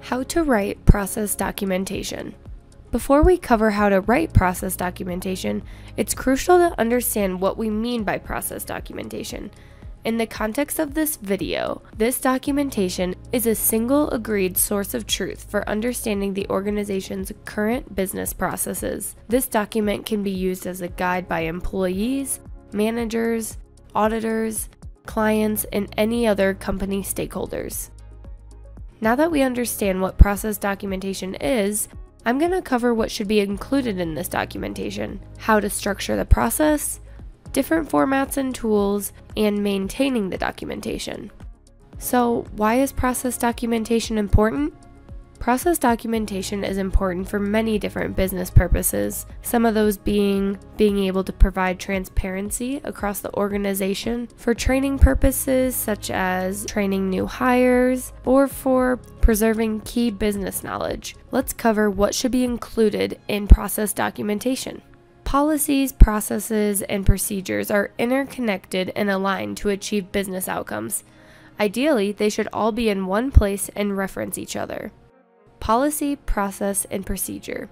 How to write process documentation. Before we cover how to write process documentation, it's crucial to understand what we mean by process documentation. In the context of this video, this documentation is a single agreed source of truth for understanding the organization's current business processes. This document can be used as a guide by employees, managers, auditors, clients, and any other company stakeholders. Now that we understand what process documentation is, I'm going to cover what should be included in this documentation, how to structure the process, different formats and tools, and maintaining the documentation. So, why is process documentation important? Process documentation is important for many different business purposes, some of those being able to provide transparency across the organization for training purposes such as training new hires or for preserving key business knowledge. Let's cover what should be included in process documentation. Policies, processes, and procedures are interconnected and aligned to achieve business outcomes. Ideally, they should all be in one place and reference each other. Policy, process, and procedure.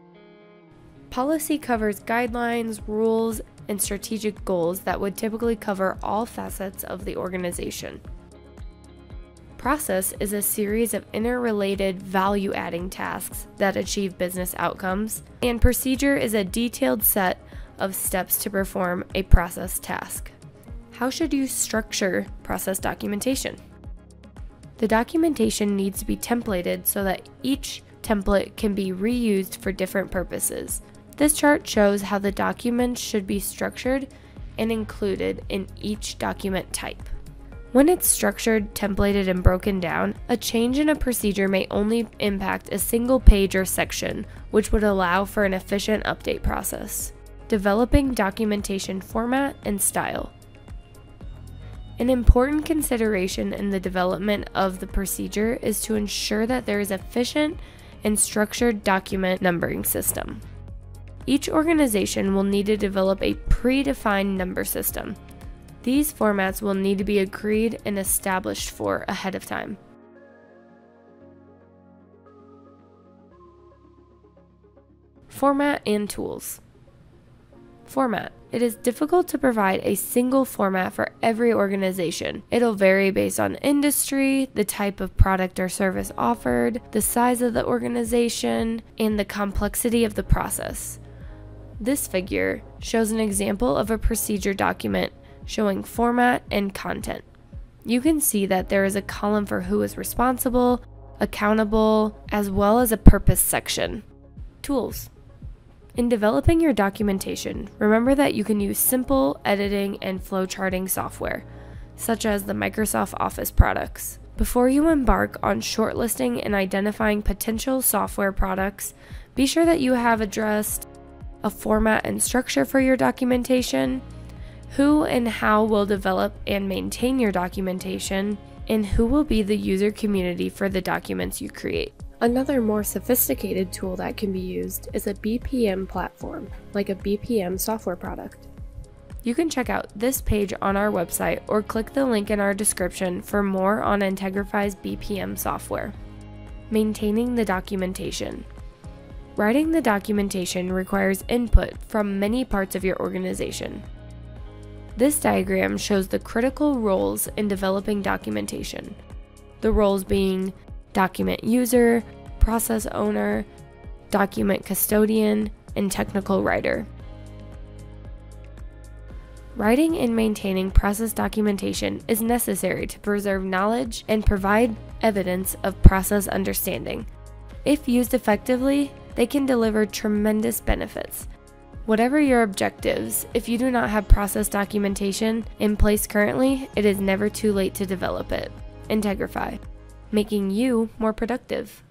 Policy covers guidelines, rules, and strategic goals that would typically cover all facets of the organization. Process is a series of interrelated value-adding tasks that achieve business outcomes, and procedure is a detailed set of steps to perform a process task. How should you structure process documentation? The documentation needs to be templated so that each template can be reused for different purposes. This chart shows how the documents should be structured and included in each document type. When it's structured, templated, and broken down, a change in a procedure may only impact a single page or section, which would allow for an efficient update process. Developing documentation format and style. An important consideration in the development of the procedure is to ensure that there is efficient and structured document numbering system. Each organization will need to develop a predefined number system. These formats will need to be agreed and established for ahead of time. Format and tools. Format. It is difficult to provide a single format for every organization. It'll vary based on industry, the type of product or service offered, the size of the organization, and the complexity of the process. This figure shows an example of a procedure document showing format and content. You can see that there is a column for who is responsible, accountable, as well as a purpose section. Tools. In developing your documentation, remember that you can use simple editing and flowcharting software, such as the Microsoft Office products. Before you embark on shortlisting and identifying potential software products, be sure that you have addressed a format and structure for your documentation, who and how will develop and maintain your documentation, and who will be the user community for the documents you create. Another more sophisticated tool that can be used is a BPM platform, like a BPM software product. You can check out this page on our website or click the link in our description for more on Integrify's BPM software. Maintaining the documentation. Writing the documentation requires input from many parts of your organization. This diagram shows the critical roles in developing documentation. The roles being document user, process owner, document custodian, and technical writer. Writing and maintaining process documentation is necessary to preserve knowledge and provide evidence of process understanding. If used effectively, they can deliver tremendous benefits. Whatever your objectives, if you do not have process documentation in place currently, it is never too late to develop it. Integrify, making you more productive.